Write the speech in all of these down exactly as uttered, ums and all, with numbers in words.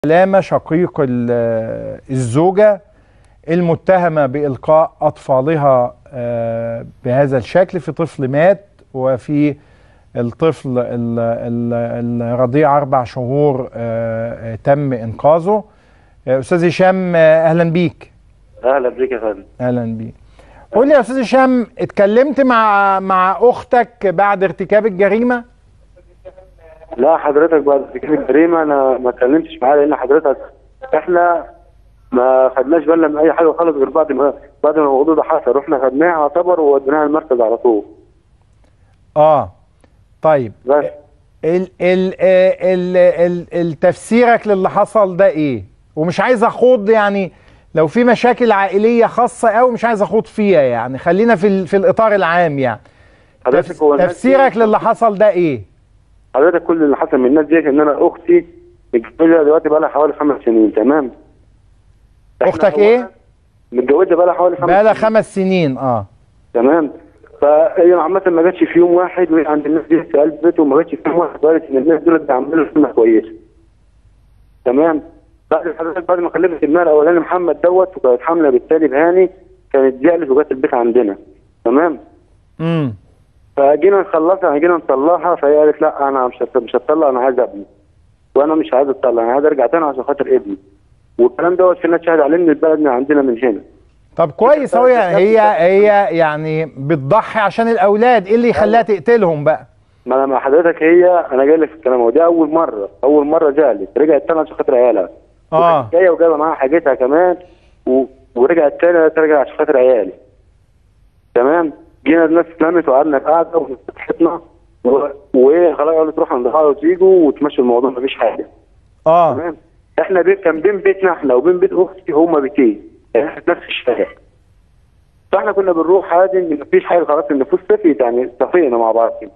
سلامة شقيق الزوجة المتهمة بإلقاء أطفالها بهذا الشكل، في طفل مات وفي الطفل الرضيع أربع شهور تم إنقاذه. أستاذ هشام أهلا بيك. أهلا بيك يا فندم. أهلا بيك. قول لي يا أستاذ هشام، اتكلمت مع مع أختك بعد ارتكاب الجريمة؟ لا حضرتك بعد ارتكاب الجريمه انا ما اتكلمتش معاه، لان حضرتك احنا ما خدناش بالنا من اي حاجه خالص غير بعد ما بعد ما الموضوع ده حصل، رحنا خدناها اعتبر ووديناها المركز على طول. اه طيب بس ال ال ال ال التفسيرك للي حصل ده ايه؟ ومش عايز اخوض، يعني لو في مشاكل عائليه خاصه قوي مش عايز اخوض فيها، يعني خلينا في في الاطار العام. يعني حضرتك هو تفسيرك للي حصل ده ايه؟ حضرتك كل اللي حصل من الناس ديت ان انا اختي متجوزه دلوقتي بقى لها حوالي خمس سنين. تمام. اختك ايه؟ متجوزه بقى لها حوالي خمس بقى لها خمس سنين. اه تمام. فهي عامه ما جاتش في يوم واحد وهي عند الناس دي في قلب بيته، وما جاتش في يوم واحد قالت ان الناس دول بيعملوا سنه كويسه. تمام. بعد حضرتك بعد ما خلفت ابنها الاولاني محمد دوت وكانت حامله بالتالي بهاني، كانت جالت وجات البيت عندنا. تمام. امم فجينا نخلصها، جينا نطلعها، فهي قالت لا انا مش مش هتطلق، انا عايز ابني وانا مش عايز اتطلق، انا عايز ارجع تاني عشان خاطر ابني. والكلام دوت في ناس شاهد عليه من البلد من عندنا من هنا. طب كويس. هو هي هي يعني بتضحي عشان الاولاد، ايه اللي يخليها تقتلهم بقى؟ ما انا مع حضرتك، هي انا جاي لك في الكلام، ودي اول مره اول مره زعلت، رجعت تاني عشان خاطر عيالها. اه جايه وجايبه معاها حاجتها كمان و... ورجعت تاني ترجع عشان خاطر عيالي. تمام. جينا الناس اتلمت وقعدنا في قعده وفتحتنا وخلاص قالوا تروحوا عند بعض وتيجوا وتمشوا الموضوع، مفيش حاجه. اه تمام. احنا بيت كان بين بيتنا احنا وبين بيت اختي هما بيتين، احنا في نفس الشارع. فاحنا كنا بنروح عادي، مفيش حاجه، خلاص النفوس صفيت، يعني صفينا مع بعض كده.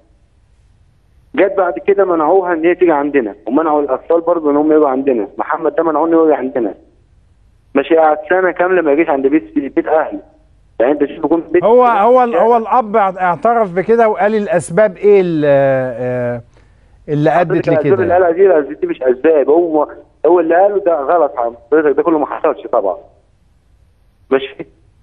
جت بعد كده منعوها ان هي تيجي عندنا، ومنعوا الاطفال برضه ان هم يجوا عندنا. محمد ده منعوه انه يجي عندنا. ماشي، قعد سنه كامله ما يجيش عند بيت بيت اهلي. يعني انت شوف يكون بيت هو هو هو الاب اعترف بكده وقال الاسباب ايه اللي, اللي ادت لكده؟ الاسباب اللي قالها دي الاسباب دي مش اسباب، هو هو اللي قاله ده غلط حضرتك، ده كله ما حصلش طبعا. ماشي.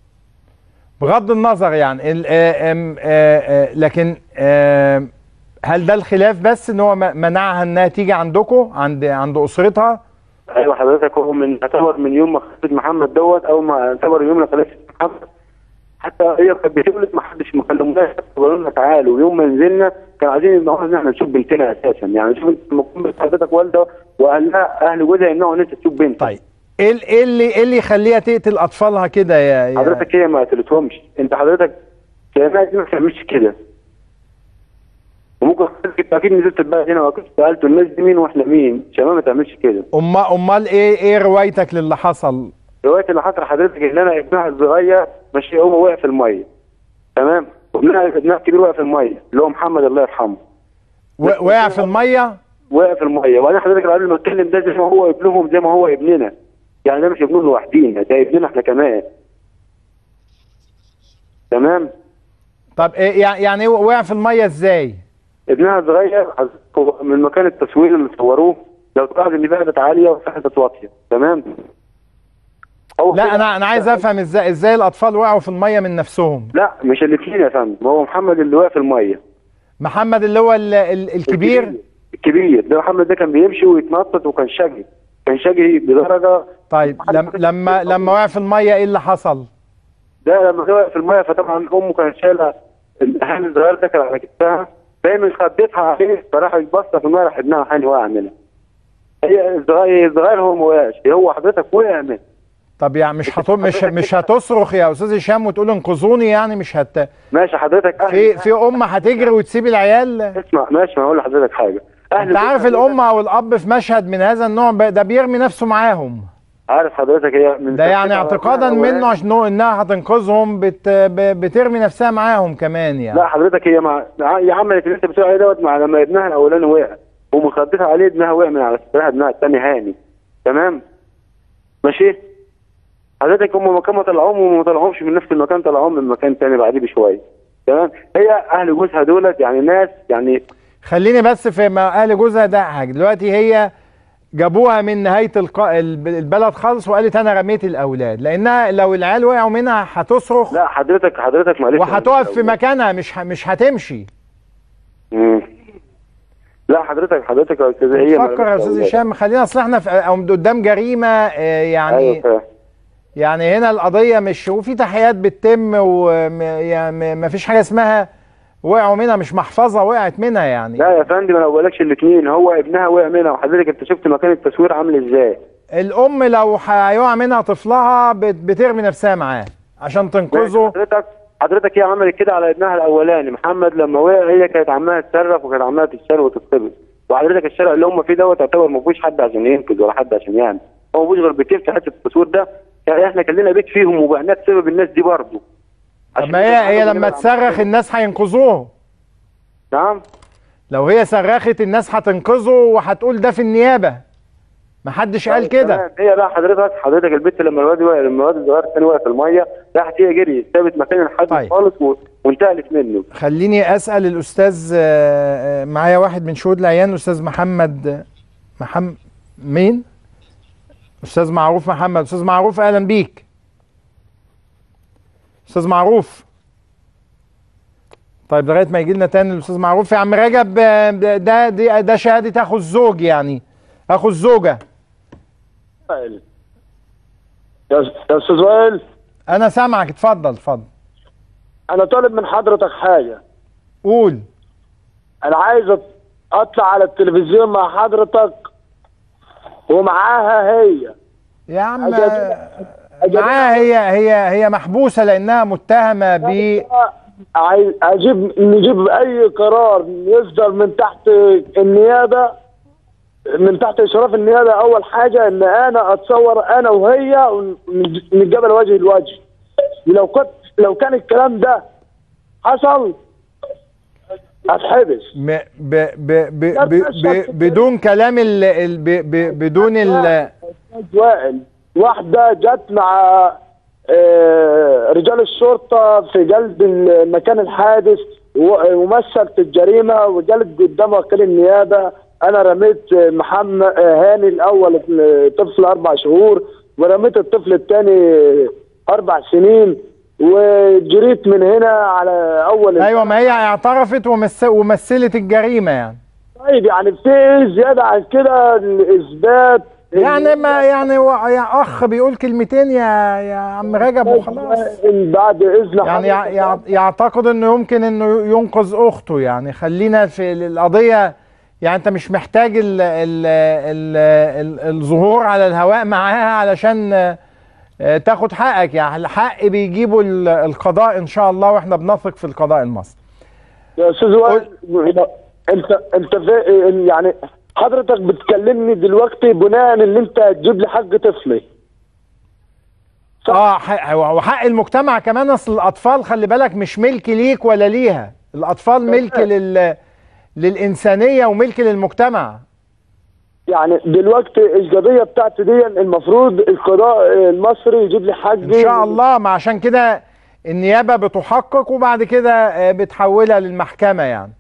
بغض النظر يعني ال آم آم لكن آم هل ده الخلاف بس ان هو منعها انها تيجي عندكم عند عند اسرتها؟ ايوه حضرتك، هو من اعتبر من يوم ما خلفت محمد دوت، او ما اعتبر يوم ما خلفت محمد، حتى هي كانت بتولد ما حدش ما كلمناش، قالوا لنا تعالوا. ويوم ما نزلنا كانوا عايزين يمنعونا ان احنا نشوف بنتنا اساسا. يعني شوف انت لما تكون حضرتك والده واهلها اهل جوزها يمنعوا ان انت تشوف بنتك. طيب ايه ايه اللي ايه اللي يخليها تقتل اطفالها كده يا, يا حضرتك؟ هي ما قتلتهمش، انت حضرتك كانها دي ما بتعملش كده. وممكن حضرتك اكيد نزلت البلد هنا واكيد سالتوا الناس دي مين واحنا مين، شباب ما تعملش كده. امال امال ايه ايه روايتك للي حصل؟ روايه اللي حصل حضرتك ان انا ابنها الصغير ماشي هو وقع في الميه. تمام. وابنها ابنها الكبير وقع في الميه اللي هو محمد الله يرحمه. وقع في الميه؟ وقع في الميه. وانا حضرتك قبل ما اتكلم ده زي ما هو ابنهم زي ما هو ابننا، يعني ده مش ابنهم لوحدينا، ده ابننا احنا كمان. تمام. طب ايه يعني وقع في الميه ازاي؟ ابنها صغير من مكان التصوير اللي صوروه، لو تلاحظ ان فقدت عاليه وفقدت واطيه. تمام. لا انا انا عايز افهم ازاي ازاي الاطفال وقعوا في الميه من نفسهم؟ لا مش الاثنين يا فندم، هو محمد اللي وقع في الميه. محمد اللي هو ال ال الكبير؟ الكبير ده محمد ده كان بيمشي ويتنطط وكان شقي، كان شقي بدرجه. طيب لما لما لما وقع في الميه ايه اللي حصل؟ ده لما وقع في الميه فطبعا امه كانت شايله الهاني الصغير ده كان على كتفها، فهي خدتها عليه فراح يتبص في الميه، راح ابنها هاني وقع منها. هي الصغير الصغير هو ما وقعش، هو حضرتك وقع منها. طب يعني مش هت... مش مش هتصرخ يا استاذ هشام وتقول انقذوني؟ يعني مش هت ماشي حضرتك. في في ام هتجري وتسيب العيال؟ اسمع ماشي، ما اقول لحضرتك حاجه. انت عارف الام او الاب في مشهد من هذا النوع ده بيرمي نفسه معاهم. عارف حضرتك، هي من ده يعني اعتقادا منه عشان انها هتنقذهم بت... بترمي نفسها معاهم كمان يعني. لا حضرتك، هي مع هي عملت اللي انت بتقول عليه دوت مع لما ابنها الاولاني وقع ومخدتها عليه، ابنها وقع من على سترها، ابنها الثاني هاني. تمام. ماشي. حضرتك هم مكان ما طلعوهم وما طلعوهمش من نفس المكان، طلعوهم من مكان ثاني بعديه بشويه. تمام. هي اهل جوزها دولت يعني ناس يعني. خليني بس في اهل جوزها ده حاجه. دلوقتي هي جابوها من نهايه الق... البلد خالص وقالت انا رميت الاولاد، لانها لو العيال وقعوا منها هتصرخ. لا حضرتك حضرتك معلش، وهتقف في مكانها، مش ه... مش هتمشي. امم لا حضرتك حضرتك يا استاذ، هي فكر يا استاذ هشام، خلينا اصل احنا في او قدام جريمه آه يعني أيوة. يعني هنا القضيه مش، وفي تحقيقات بتتم، وما فيش حاجه اسمها وقعوا منها، مش محفظه وقعت منها يعني. لا يا فندم انا ما بقولكش الاثنين، هو ابنها وقع منها، وحضرتك انت شفت مكان التصوير عامل ازاي. الام لو هيقع منها طفلها بت- بترمي نفسها معاه عشان تنقذه. حضرتك حضرتك هي عملت كده على ابنها الاولاني محمد لما وقع، هي كانت عماله تصرخ وكانت عماله تشتغل وتتخبط، وحضرتك الشارع اللي هم فيه دوت يعتبر ما فيهوش حد عشان ينقذ ولا حد عشان يعمل، هو ما فيهوش غير بيتين في حته التصوير ده، يعني احنا كان لنا بيت فيهم وبعناه بسبب الناس دي برضه. طب ما هي هي لما تصرخ الناس هينقذوه. نعم. لو هي صرخت الناس هتنقذه وهتقول ده في النيابه، ما حدش قال كده. هي بقى حضرتك حضرتك البت لما الواد وقع، لما الواد الصغير الثاني وقع في الميه، راحت هي جري سابت مكان الحادث طيب. خالص و... وانتقلت منه. خليني اسال الاستاذ، آه، آه، معايا واحد من شهود العيان، الاستاذ محمد محمد مين؟ استاذ معروف محمد. استاذ معروف اهلا بيك. استاذ معروف. طيب لغايه ما يجي لنا تاني الاستاذ معروف. يا عم رجب، آه، ده ده ده شهاده اخو الزوج، يعني اخو الزوجه. يا استاذ وائل، انا سامعك، اتفضل اتفضل. انا طالب من حضرتك حاجه. قول. انا عايز اطلع على التلفزيون مع حضرتك ومعاها هي. يا عم معاها هي هي هي محبوسه لانها متهمه ب عايز اجيب نجيب اي قرار يصدر من تحت النيابه، من تحت اشراف النيابه. اول حاجه ان انا اتصور انا وهي ونتقابل وجه لوجه. ولو كنت لو كان الكلام ده حصل هتحبس. ب ب ب ب ب ب بدون كلام ال ال ب ب بدون ال وائل، واحده جت مع آه رجال الشرطه في جلب مكان الحادث ومثلت الجريمه، وجلت قدام وكيل النيابه. انا رميت محمد هاني الاول طفل اربع شهور، ورميت الطفل الثاني اربع سنين، وجريت من هنا على اول. ايوه، ما هي اعترفت ومثلت الجريمه يعني. طيب يعني في زياده عن كده الاثبات يعني ما يعني يا اخ بيقول كلمتين يا يا عم رجب وخلاص. بعد اذن يعني يع- يعتقد انه يمكن انه ينقذ اخته. يعني خلينا في القضيه، يعني انت مش محتاج ال ال ال ال الظهور على الهواء معاها علشان تاخد حقك. يعني الحق بيجيبه القضاء ان شاء الله، واحنا بنثق في القضاء المصري. يا استاذ وائل، انت انت في يعني حضرتك بتكلمني دلوقتي بناء ان انت تجيب لي حق طفلي. اه حق، وحق المجتمع كمان. اصل الاطفال خلي بالك مش ملك ليك ولا ليها، الاطفال ملك لل للانسانيه وملك للمجتمع. يعني دلوقتي القضيه بتاعتي دي المفروض القضاء المصري يجيب لي حقي ان شاء الله. ما عشان كده النيابه بتحقق وبعد كده بتحولها للمحكمه يعني.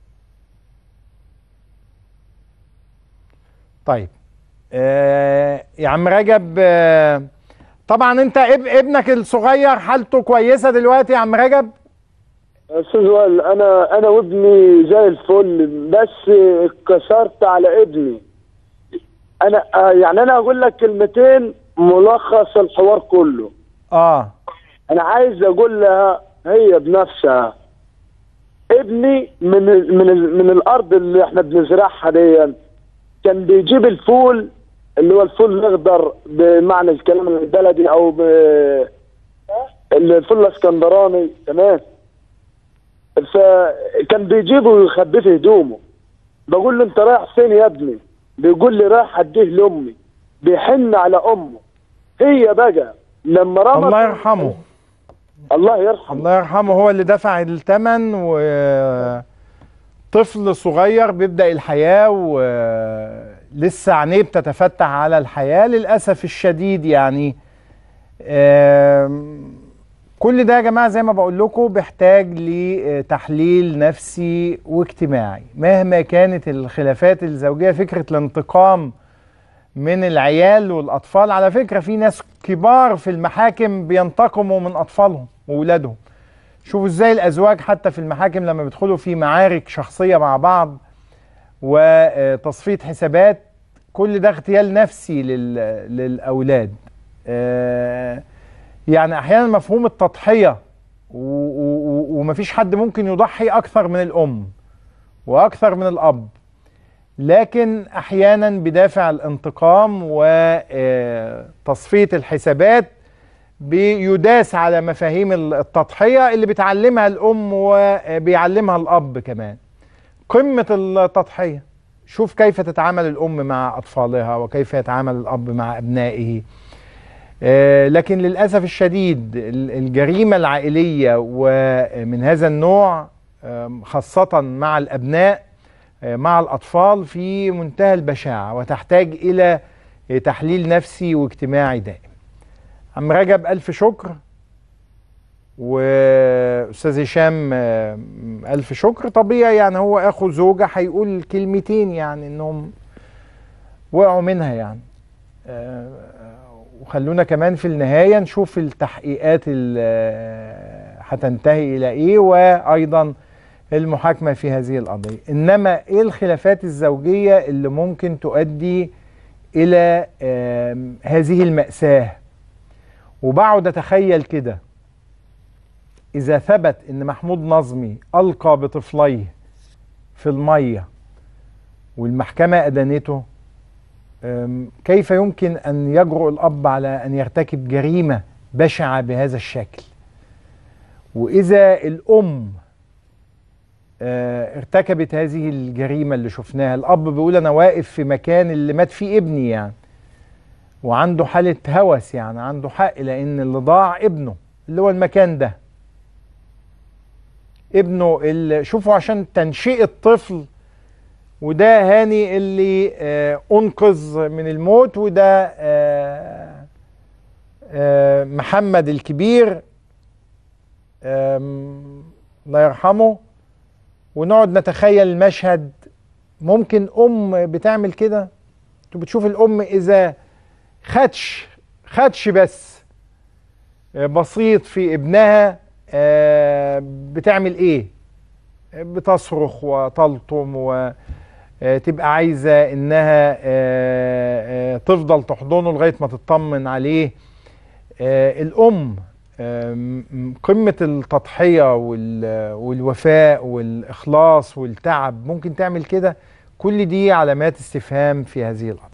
طيب آه يا عم رجب، آه طبعا انت اب ابنك الصغير حالته كويسه دلوقتي يا عم رجب؟ استاذ وائل، انا انا وابني زي الفل، بس اتكسرت على ابني. انا آه يعني انا هقول لك كلمتين ملخص الحوار كله. اه انا عايز اقول لها هي بنفسها، ابني من من من الارض اللي احنا بنزرعها دي كان بيجيب الفول اللي هو الفول الاخضر بمعنى الكلام البلدي، او ب الفول الاسكندراني، تمام. فكان بيجيبه ويخبيه في هدومه. بقول له انت رايح فين يا ابني؟ بيقول لي رايح اديه لامي. بيحن على امه. هي بقى لما رمت، الله يرحمه الله يرحمه الله يرحمه هو اللي دفع الثمن، وطفل صغير بيبدأ الحياة ولسه عينيه بتتفتح على الحياة للأسف الشديد. يعني كل ده يا جماعة زي ما بقول لكم بيحتاج لتحليل نفسي واجتماعي. مهما كانت الخلافات الزوجية، فكرة الانتقام من العيال والأطفال. على فكرة في ناس كبار في المحاكم بينتقموا من أطفالهم وولادهم. شوفوا ازاي الأزواج حتى في المحاكم لما بيدخلوا في معارك شخصية مع بعض وتصفية حسابات، كل ده اغتيال نفسي للأولاد. يعني أحيانا مفهوم التضحية، ومفيش حد ممكن يضحي أكثر من الأم وأكثر من الأب، لكن أحيانا بدافع الانتقام وتصفية الحسابات بيداس على مفاهيم التضحية اللي بتعلمها الأم وبيعلمها الأب كمان. قمة التضحية. شوف كيف تتعامل الأم مع أطفالها وكيف يتعامل الأب مع أبنائه. لكن للأسف الشديد الجريمة العائلية ومن هذا النوع خاصة مع الأبناء مع الأطفال في منتهى البشاعة، وتحتاج إلى تحليل نفسي واجتماعي دائم. عم رجب ألف شكر، وأستاذ هشام ألف شكر. طبيعي يعني هو أخو زوجة هيقول كلمتين يعني إنهم وقعوا منها يعني. وخلونا كمان في النهاية نشوف التحقيقات اللي هتنتهي إلى إيه، وأيضا المحاكمة في هذه القضية. إنما إيه الخلافات الزوجية اللي ممكن تؤدي إلى هذه المأساة؟ وبقعد أتخيل كده، إذا ثبت إن محمود نظمي ألقى بطفليه في المية والمحكمة أدانته، كيف يمكن أن يجرؤ الأب على أن يرتكب جريمة بشعة بهذا الشكل؟ وإذا الأم ارتكبت هذه الجريمة اللي شفناها، الأب بيقول أنا واقف في مكان اللي مات فيه ابني يعني، وعنده حالة هوس يعني، عنده حق، لأن اللي ضاع ابنه اللي هو المكان ده، ابنه اللي شوفوا عشان تنشئة طفل. وده هاني اللي آه أنقذ من الموت، وده آه آه محمد الكبير الله يرحمه. ونقعد نتخيل المشهد، ممكن أم بتعمل كده؟ انتوا بتشوف الأم إذا خدش خدش بس بسيط في ابنها بتعمل إيه؟ بتصرخ وتلطم وتبقى عايزة إنها تفضل تحضنه لغاية ما تطمن عليه. الأم قمة التضحية والوفاء والإخلاص والتعب، ممكن تعمل كده؟ كل دي علامات استفهام في هذه القضية.